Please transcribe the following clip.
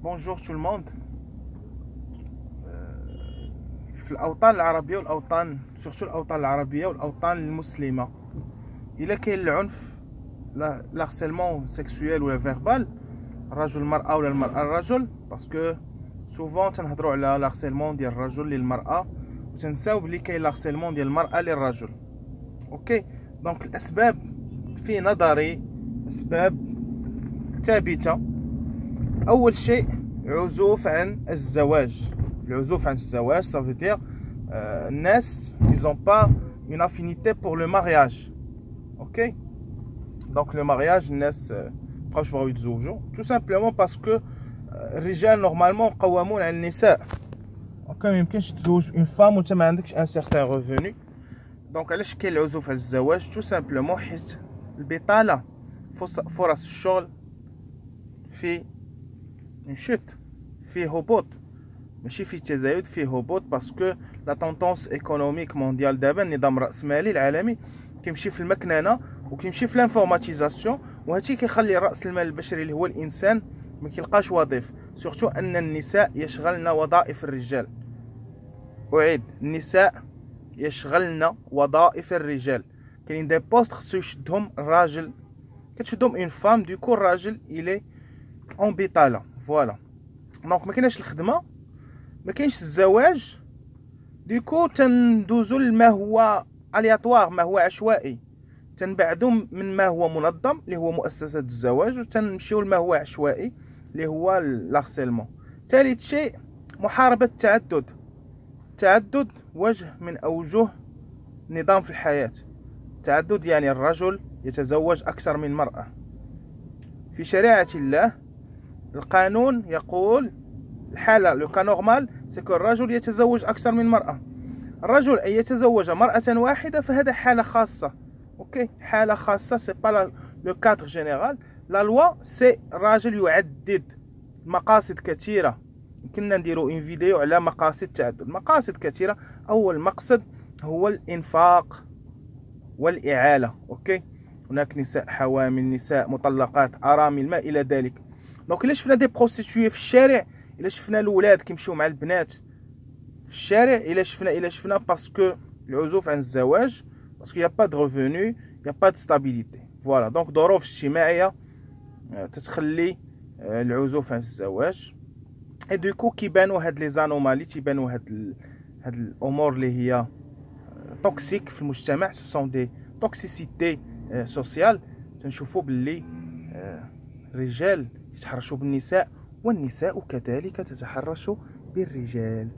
Bonjour tout le monde. في الأوطان العربية والأوطان سورتو الأوطان العربية والأوطان المسلمة إلا كاين العنف لارسيلمون سيكسويل ولا فيربال الرجل المرأة ولا المرأة الرجل باسكو سوفون تنهضروا على لارسيلمون ديال الرجل للمرأة وتنساو بلي كاين لارسيلمون ديال المرأة للرجل. اوكي دونك الأسباب في نظري أسباب ثابتة. أول شيء عزوف عن الزواج. العزوف عن الزواج ça veut dire الناس ils ont pas une affinité pour le mariage. ok donc le mariage الناس مابقاوش بغاو يتزوجوا tout simplement parce que الرجال نورمالمون قوامون على النساء. اوكي ما يمكنش تزوج اون فام وانت ما عندكش ان سيغتان ريفوني. دونك علاش كاين العزوف على الزواج؟ tout simplement حيت البطاله فرص الشغل في نشوت فيه هبوط ماشي فيه تزايد فيه هبوط باسكو لا طونطونس ايكونوميك مونديال دابا النظام الراسمالي العالمي كيمشي في المكننه وكيمشي في لانفورماتيزاسيون وهادشي كيخلي راس المال البشري اللي هو الانسان ما كيلقاش وظيفه سورتو ان النساء يشغلن وظائف الرجال. اعيد النساء يشغلن وظائف الرجال. كاين دي بوست خصو يشدهم الراجل كتشدهم اون فام دوكو الراجل الي اون بيطاله فوالا. دونك ما كايناش الخدمه ما كاينش الزواج ديكو تندوزو لما هو الياتوار ما هو عشوائي تنبعدو من ما هو منظم اللي هو مؤسسات الزواج وتنمشيو لما هو عشوائي اللي هو لارسيلمون. ثالث شيء محاربة التعدد. التعدد وجه من أوجه نظام في الحياة. التعدد يعني الرجل يتزوج أكثر من مرأة. في شريعة الله القانون يقول الحالة لو كان نورمال سيكو الرجل يتزوج أكثر من مرأة. الرجل أن يتزوج مرأة واحدة فهذا حالة خاصة. اوكي حالة خاصة سي با لو كادر جينيرال. لا لوا سي الراجل يعدد مقاصد كثيرة. يمكننا نديرو ان فيديو على مقاصد التعدد. مقاصد كثيرة. أول مقصد هو الإنفاق والإعالة. اوكي هناك نساء حوامل نساء مطلقات أرامل ما إلى ذلك. دونك إلا شفنا دي بروستيتوي في الشارع إلا شفنا الولاد كيمشيو مع البنات في الشارع إلا شفنا باسكو العزوف عن الزواج باسكو يا با دو ريفوني يا با دو ستابيليتي فوالا. دونك ظروف اجتماعية تتخلي العزوف عن الزواج اي دوكو كيبانو هاد لي زانومالي تيبانو هاد الامور اللي هي توكسيك في المجتمع سو سون دي توكسيسيتي سوسيال. تنشوفو باللي الرجال يتحرشوا بالنساء والنساء كذلك تتحرش بالرجال.